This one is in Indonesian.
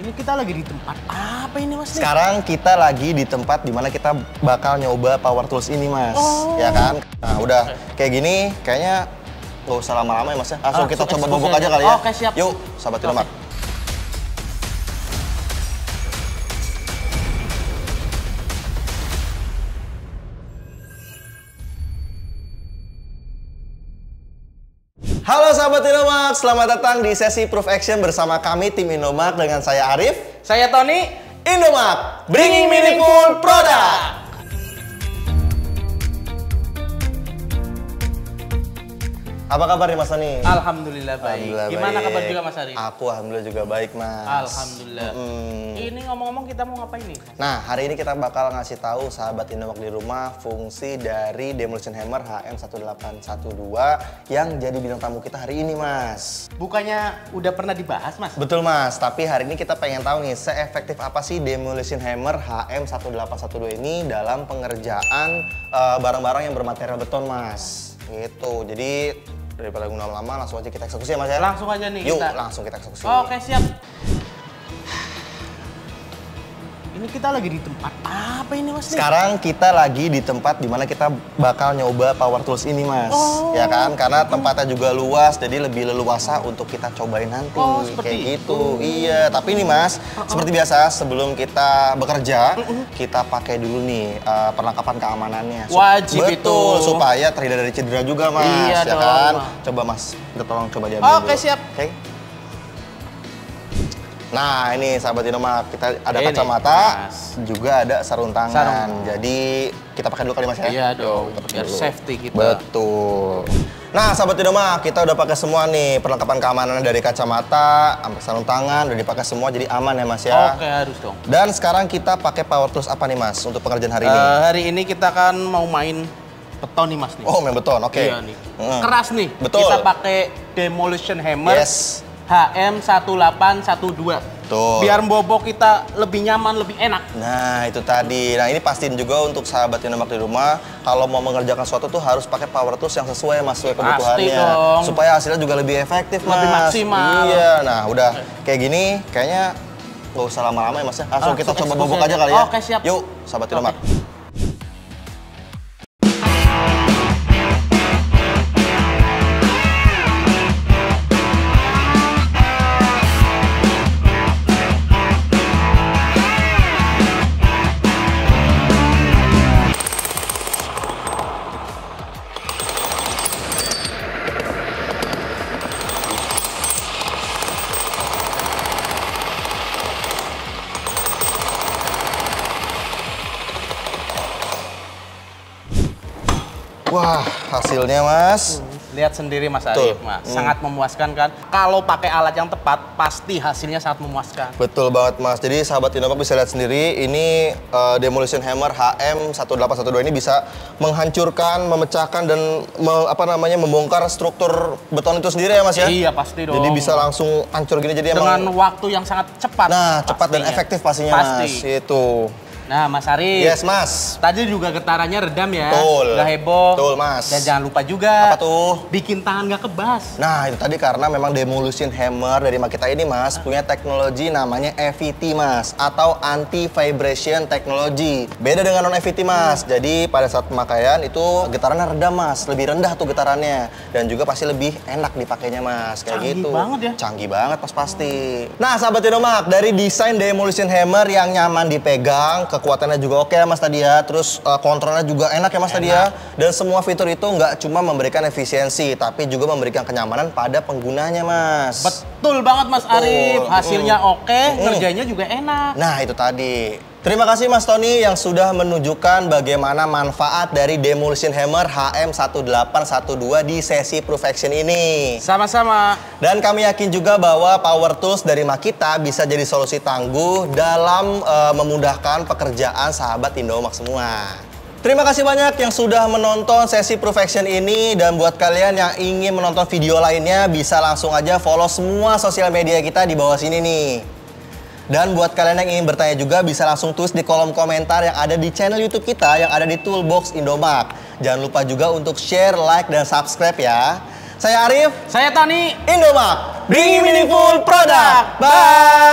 Ini kita lagi di tempat apa ini Mas? Sekarang kita lagi di tempat dimana kita bakal nyoba power tools ini Mas. Ya kan? Nah udah kayak gini kayaknya nggak usah lama-lama ya Mas ya. Langsung kita coba bobok aja kali ya. Oke siap. Yuk sahabat Indomaret. Halo sahabat Indomaret, selamat datang di sesi Proof Action bersama kami tim Indomaret dengan saya Arif. Saya Tony. Indomaret, bringing meaningful product. Apa kabar nih Mas Tony? Alhamdulillah baik. Gimana baik. kabar juga Mas Arif? Aku alhamdulillah juga baik Mas. Alhamdulillah. Ini ngomong-ngomong kita mau ngapain nih? Nah hari ini kita bakal ngasih tahu sahabat Indomaret di rumah fungsi dari demolition hammer HM1812 yang jadi bintang tamu kita hari ini Mas. Bukannya udah pernah dibahas Mas? Betul Mas, tapi hari ini kita pengen tahu nih seefektif apa sih demolition hammer HM1812 ini dalam pengerjaan barang-barang yang bermaterial beton Mas. Gitu, jadi daripada guna lama langsung aja kita eksekusi ya Mas ya? Langsung aja nih Yuk, kita. langsung kita eksekusi. Oke siap. Ini kita lagi di tempat apa ini Mas? Sekarang kita lagi di tempat dimana kita bakal nyoba power tools ini Mas. Ya kan? Karena tempatnya juga luas, jadi lebih leluasa untuk kita cobain nanti. Kayak gitu. Iya, tapi nih Mas, seperti biasa sebelum kita bekerja, kita pakai dulu nih perlengkapan keamanannya. Wajib Betul, itu. supaya terhindar dari cedera juga Mas. Iya ya dong. Kan? Coba Mas, kita tolong coba diambil dulu. Oke, siap. Oke. Nah ini sahabat Indomaret, kita ada Ini, kacamata, Mas. juga ada sarung tangan. Jadi kita pakai dulu kali Mas ya? Iya dong, Kita pakai biar dulu. safety kita. Betul. Nah sahabat Indomaret, kita udah pakai semua nih perlengkapan keamanan dari kacamata sampai sarung tangan, udah dipakai semua jadi aman ya Mas ya. Oke harus dong. Dan sekarang kita pakai power tools apa nih Mas untuk pengerjaan hari ini? Hari ini kita kan mau main beton nih Mas nih. Oh main beton, oke. Iya nih. Keras nih. Betul. Kita pakai demolition hammer. Yes. HM1812. Tuh. Biar bobok kita lebih nyaman, lebih enak. Nah itu tadi. Nah ini pastiin juga untuk sahabat Indomaret di rumah, kalau mau mengerjakan sesuatu tuh harus pakai power tools yang sesuai Mas, sesuai kebutuhannya. dong. Supaya hasilnya juga lebih efektif Mas. Lebih maksimal. Iya. Nah udah kayak gini, kayaknya nggak usah lama-lama ya Mas ya. Langsung kita coba bobok aja kali ya. Oke siap. Yuk sahabat Indomaret. Wah, hasilnya Mas. Lihat sendiri Mas Arif, Mas. Sangat memuaskan kan? Kalau pakai alat yang tepat, pasti hasilnya sangat memuaskan. Betul banget Mas. Jadi sahabat Indomaret bisa lihat sendiri, ini demolition hammer HM1812 ini bisa menghancurkan, memecahkan dan membongkar struktur beton itu sendiri ya Mas ya? Iya pasti dong. Jadi bisa langsung hancur gini jadi dengan waktu yang sangat cepat. Nah, cepat dan efektif pastinya Mas. Itu. Nah, Mas Arif. Yes, Mas. Tadi juga getarannya redam ya. Betul. Nggak heboh. Betul, Mas. Dan jangan lupa juga. Apa tuh? Bikin tangan nggak kebas. Nah, itu tadi karena memang demolition hammer dari Makita ini, Mas, punya teknologi namanya EVT, Mas, atau anti-vibration technology. Beda dengan non-EVT, Mas. Jadi, pada saat pemakaian itu getarannya redam, Mas. Lebih rendah tuh getarannya. Dan juga pasti lebih enak dipakainya, Mas. Kayak Canggih gitu. banget ya. Canggih banget, Mas, pasti. Nah, sahabat Indomaret, dari desain demolition hammer yang nyaman dipegang, kekuatannya juga oke ya Mas tadi ya, terus kontrolnya juga enak ya Mas tadi ya, dan semua fitur itu nggak cuma memberikan efisiensi, tapi juga memberikan kenyamanan pada penggunanya Mas. Betul banget Mas Arif, hasilnya oke, ngerjainnya juga enak. Nah itu tadi. Terima kasih Mas Tony yang sudah menunjukkan bagaimana manfaat dari demolition hammer HM1812 di sesi Proof Action ini. Sama-sama. Dan kami yakin juga bahwa power tools dari Makita bisa jadi solusi tangguh dalam memudahkan pekerjaan sahabat Indomaret semua. Terima kasih banyak yang sudah menonton sesi Proof Action ini, dan buat kalian yang ingin menonton video lainnya bisa langsung aja follow semua sosial media kita di bawah sini nih. Dan buat kalian yang ingin bertanya juga bisa langsung tulis di kolom komentar yang ada di channel YouTube kita yang ada di Toolbox Indomaret. Jangan lupa juga untuk share, like, dan subscribe ya. Saya Arif. Saya Tony. Indomaret, bring meaningful product. Bye.